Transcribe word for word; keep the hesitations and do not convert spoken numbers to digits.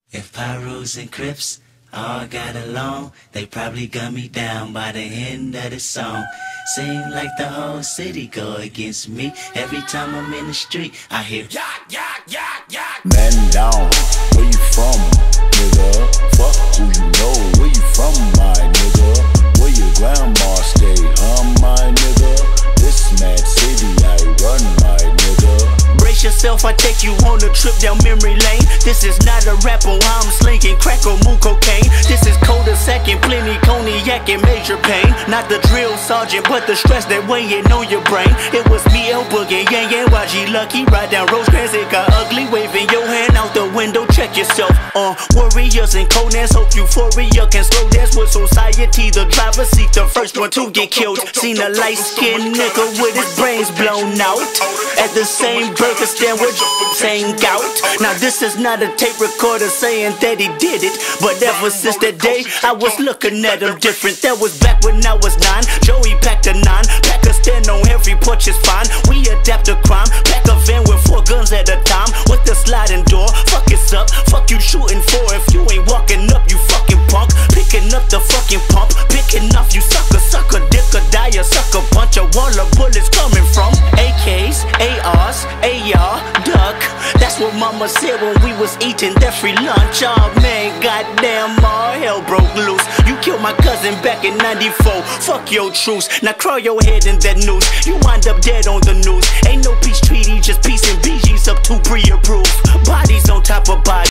If Pyrus and Crips all got along, they probably gun me down by the end of the song. Seem like the whole city go against me. Every time I'm in the street, I hear yak, yak, yak, yak. Man down, where you from, nigga? Fuck who you know, where you from, my nigga? Where your grandma stay, huh, my nigga? This mad city I run, my nigga. Brace yourself, I take you on a trip down memory lane. This is not a rap or I'm slinging crack or moon cocaine. This is cul-de-sac and plenty cognac and major pain. Not the drill sergeant, but the stress that weighing on your brain. It was me, El Boogie, Yang Yang, Y G Lucky. Ride down Rosecrans, it got ugly. Waving your hand out the window, check yourself. Uh, warriors and Conans, hope euphoria can slow dance with society. The driver's seat, the first one to get killed. Seen a light-skinned nigga with his brains blown out at the same burger stand with same gout. Now this is not a tape recorder saying that he did it, but ever since that day I was looking at him different. That was back when I was nine. Joey packed a nine, pack a stand on every porch is fine. We adapt to crime, pack a van with four guns at a time with the sliding door. Fuck it's up, fuck you shooting for. If you ain't walking up, you fucking punk. Picking up the fucking pump, picking off you sucker, sucker, dick or die, a sucker punch. A wall of bullets coming from A Ks, A Rs, A R, duck. That's what mama said when we was eating that free lunch. Oh man, goddamn, all hell broke loose. You killed my cousin back in ninety-four. Fuck your truce. Now crawl your head in that noose. You wind up dead on the news. Ain't no peace treaty, just peace and B Gs up to pre-approved. Bodies on top of bodies.